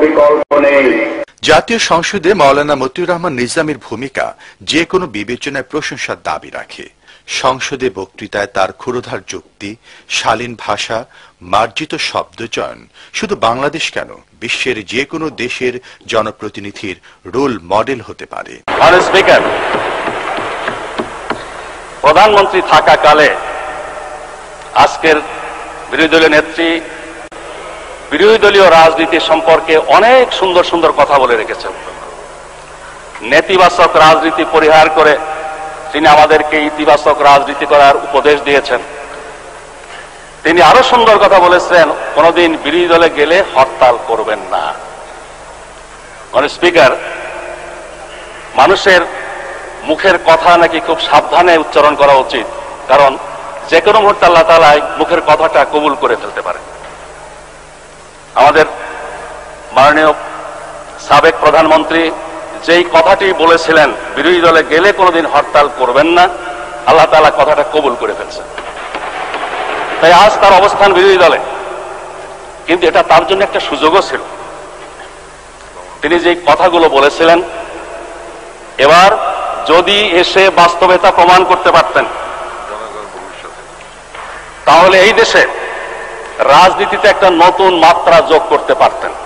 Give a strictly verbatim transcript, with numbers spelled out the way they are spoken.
বিকল্প নেই। জাতীয় সংসদে মাওলানা মতিউর রহমান নিজামীর ভূমিকা যে কোনো বিবেচনায় প্রশংসার দাবি রাখে। সংসদে বক্তৃতায় তার ক্ষুরধার যুক্তি, শালীন ভাষা, মার্জিত শব্দচয়ন শুধু বাংলাদেশ কেন, বিশ্বের যে কোনো দেশের জনপ্রতিনিধির রোল মডেল হতে পারে। স্পিকার, প্রধানমন্ত্রী থাকাকালে আজকের বিরোধী দলীয় নেত্রী বিরোধী দলীয় রাজনীতি সম্পর্কে অনেক সুন্দর সুন্দর কথা বলে রেখেছেন। নেতিবাচক রাজনীতি পরিহার করে তিনি আমাদেরকে ইতিবাচক রাজনীতি করার উপদেশ দিয়েছেন। তিনি আরো সুন্দর কথা বলেছেন, কোনদিন বিরোধী দলে গেলে হরতাল করবেন না। মানে স্পিকার, মানুষের মুখের কথা নাকি খুব সাবধানে উচ্চারণ করা উচিত, কারণ যে কোনো মুহূর্তে আল্লাহ তাআলা মুখের কথাটা কবুল করে ফেলতে পারে। আমাদের মাননীয় সাবেক প্রধানমন্ত্রী যেই কথাটি বলেছিলেন, বিরোধী দলে গেলে কোনোদিন হরতাল করবেন না, আল্লাহ তাআলা কথাটা কবুল করে ফেলছেন। তাই আজ তার অবস্থান বিরোধী দলে, কিন্তু এটা তার জন্য একটা সুযোগও ছিল। তিনি যে কথাগুলো বলেছিলেন, এবার যদি এসে বাস্তবতা প্রমাণ করতে পারতেন, তাহলে এই দেশে রাজনীতিতে একটা নতুন মাত্রা যোগ করতে পারতেন।